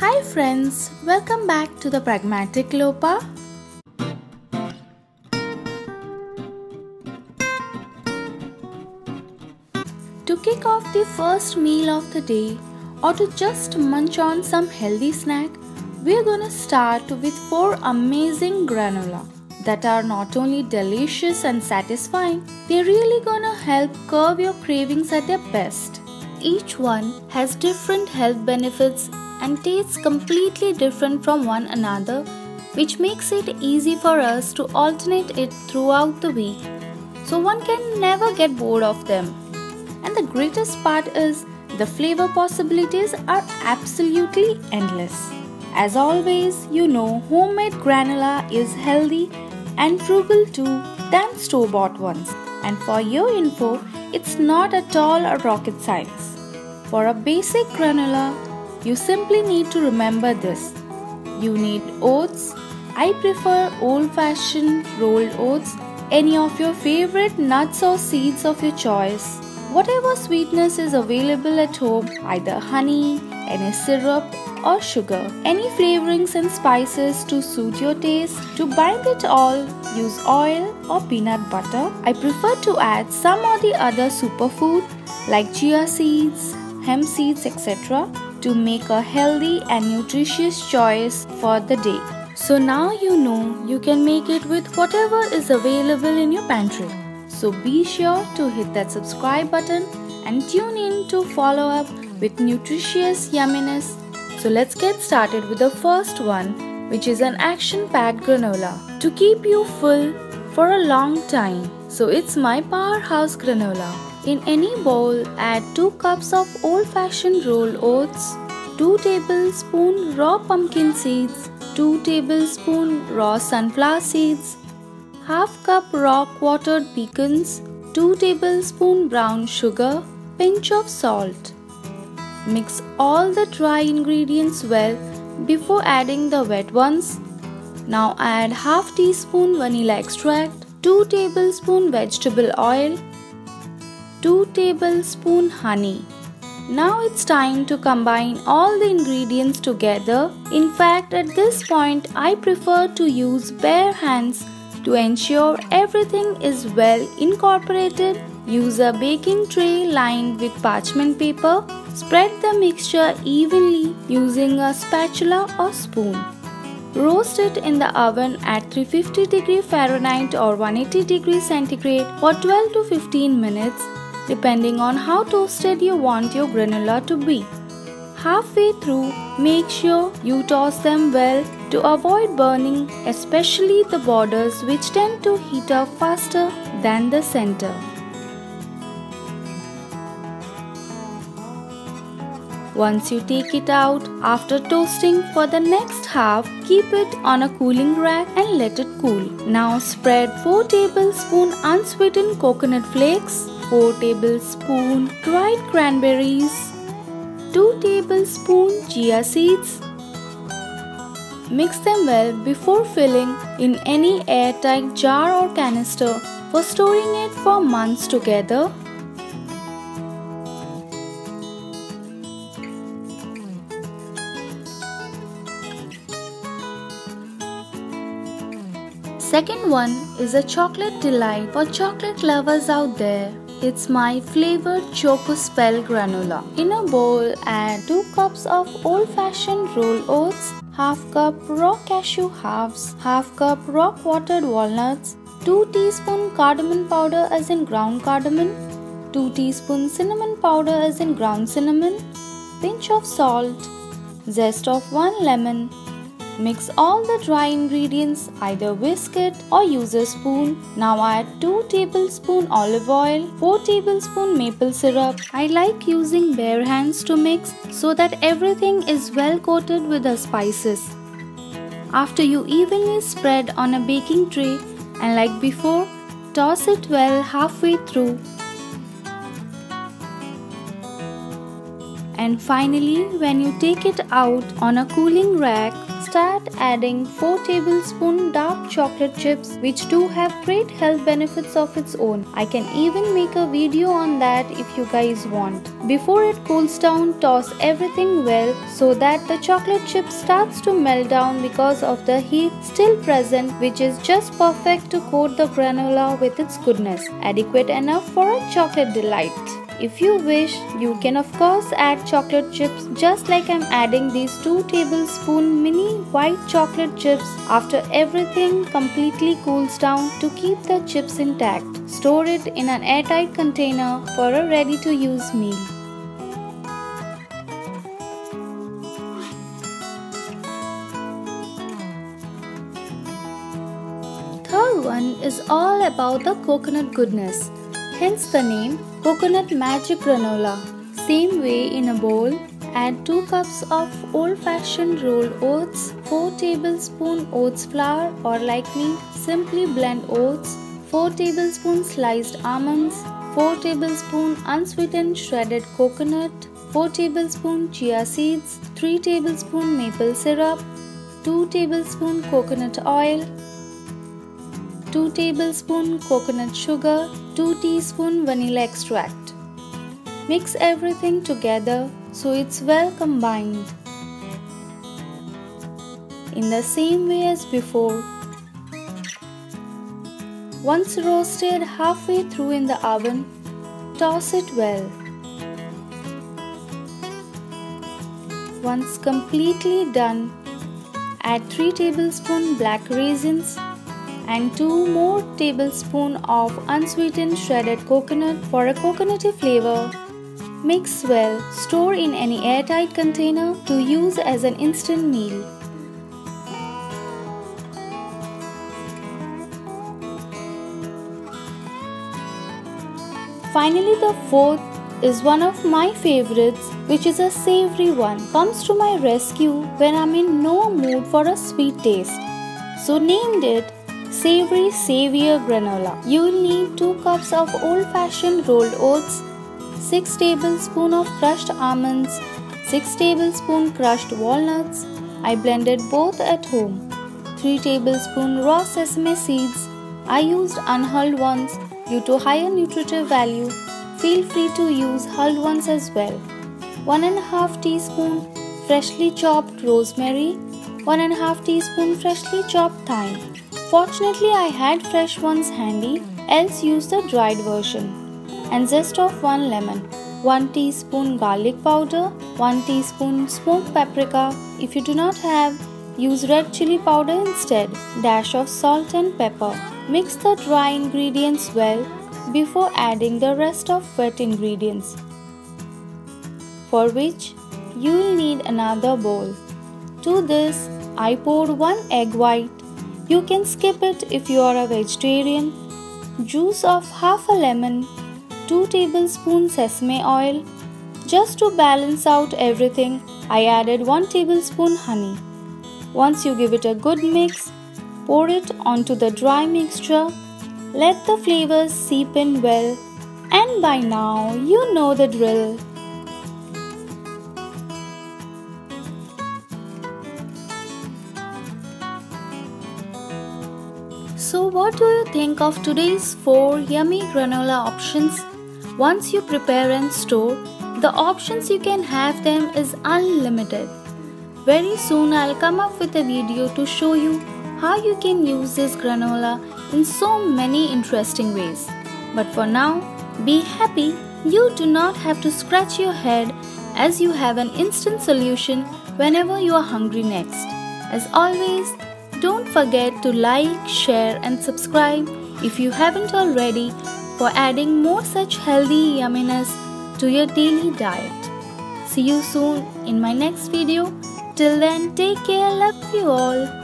Hi friends, welcome back to the Pragmatic Lopa. To kick off the first meal of the day or to just munch on some healthy snack, we're gonna start with 4 amazing granola that are not only delicious and satisfying, they're really gonna help curb your cravings at their best. Each one has different health benefits and tastes completely different from one another, which makes it easy for us to alternate it throughout the week, so one can never get bored of them. And the greatest part is the flavor possibilities are absolutely endless. As always, you know homemade granola is healthy and frugal too than store-bought ones. And for your info, it's not at all a rocket science. For a basic granola, you simply need to remember this. You need oats. I prefer old-fashioned rolled oats, any of your favorite nuts or seeds of your choice. Whatever sweetness is available at home, either honey, any syrup or sugar, any flavorings and spices to suit your taste. To bind it all, use oil or peanut butter. I prefer to add some or the other superfood like chia seeds, hemp seeds, etc. to make a healthy and nutritious choice for the day. So now you know you can make it with whatever is available in your pantry. So be sure to hit that subscribe button and tune in to follow up with nutritious yumminess. So let's get started with the first one, which is an action-packed granola to keep you full for a long time. So it's my powerhouse granola. In any bowl, add 2 cups of old-fashioned rolled oats, 2 tablespoons raw pumpkin seeds, 2 tablespoons raw sunflower seeds, half cup raw quartered pecans, 2 tablespoons brown sugar, pinch of salt. Mix all the dry ingredients well before adding the wet ones. Now add half teaspoon vanilla extract, 2 tablespoons vegetable oil, 2 tablespoons honey. Now it's time to combine all the ingredients together. In fact, at this point, I prefer to use bare hands to ensure everything is well incorporated. Use a baking tray lined with parchment paper. Spread the mixture evenly using a spatula or spoon. Roast it in the oven at 350 Fahrenheit or 180 centigrade for 12 to 15 minutes, depending on how toasted you want your granola to be. Halfway through, make sure you toss them well to avoid burning, especially the borders, which tend to heat up faster than the center. Once you take it out, after toasting for the next half, keep it on a cooling rack and let it cool. Now spread 4 tablespoons unsweetened coconut flakes, 4 tablespoons dried cranberries, 2 tablespoons chia seeds. Mix them well before filling in any airtight jar or canister for storing it for months together. Second one is a chocolate delight for chocolate lovers out there. It's my flavored Choco Spell granola. In a bowl, add 2 cups of old-fashioned rolled oats, half cup raw cashew halves, half cup raw quartered walnuts, 2 teaspoons cardamom powder as in ground cardamom, 2 teaspoons cinnamon powder as in ground cinnamon, pinch of salt, zest of 1 lemon. Mix all the dry ingredients, either whisk it or use a spoon. Now add 2 tablespoons olive oil, 4 tablespoons maple syrup. I like using bare hands to mix so that everything is well coated with the spices. After you evenly spread on a baking tray and like before, toss it well halfway through. And finally, when you take it out on a cooling rack, start adding 4 tablespoons dark chocolate chips, which do have great health benefits of its own. I can even make a video on that if you guys want. Before it cools down, toss everything well so that the chocolate chip starts to melt down because of the heat still present, which is just perfect to coat the granola with its goodness, adequate enough for a chocolate delight. If you wish, you can of course add chocolate chips just like I'm adding these 2 tablespoon mini white chocolate chips after everything completely cools down to keep the chips intact. Store it in an airtight container for a ready to use meal. Third one is all about the coconut goodness. Hence the name Coconut Magic Granola. Same way in a bowl, add 2 cups of old-fashioned rolled oats, 4 tablespoon oats flour, or like me, simply blend oats, 4 tablespoon sliced almonds, 4 tablespoon unsweetened shredded coconut, 4 tablespoon chia seeds, 3 tablespoon maple syrup, 2 tablespoon coconut oil, 2 tablespoon coconut sugar, 2 teaspoon vanilla extract. Mix everything together so it's well combined. In the same way as before. Once roasted halfway through in the oven, toss it well. Once completely done, add 3 tablespoon black raisins and 2 more tablespoons of unsweetened shredded coconut for a coconutty flavor. Mix well, store in any airtight container to use as an instant meal. Finally, the fourth is one of my favorites, which is a savory one. Comes to my rescue when I'm in no mood for a sweet taste. So named it Savory Savior Granola. You will need 2 cups of old-fashioned rolled oats, 6 tablespoons of crushed almonds, 6 tablespoons crushed walnuts. I blended both at home. 3 tablespoons raw sesame seeds. I used unhulled ones due to higher nutritive value. Feel free to use hulled ones as well. 1½ teaspoon freshly chopped rosemary, 1½ teaspoon freshly chopped thyme. Fortunately, I had fresh ones handy, else use the dried version. And zest of 1 lemon, 1 teaspoon garlic powder, 1 teaspoon smoked paprika. If you do not have, use red chili powder instead. Dash of salt and pepper. Mix the dry ingredients well before adding the rest of wet ingredients, for which you will need another bowl. To this, I poured 1 egg white. You can skip it if you are a vegetarian. Juice of half a lemon, 2 tablespoons sesame oil. Just to balance out everything, I added 1 tablespoon honey. Once you give it a good mix, pour it onto the dry mixture. Let the flavors seep in well, and by now you know the drill. So what do you think of today's 4 yummy granola options? Once you prepare and store, the options you can have them is unlimited. Very soon I'll come up with a video to show you how you can use this granola in so many interesting ways. But for now, be happy. You do not have to scratch your head, as you have an instant solution whenever you are hungry next. As always, don't forget to like, share and subscribe if you haven't already, for adding more such healthy yumminess to your daily diet. See you soon in my next video. Till then, take care. Love you all.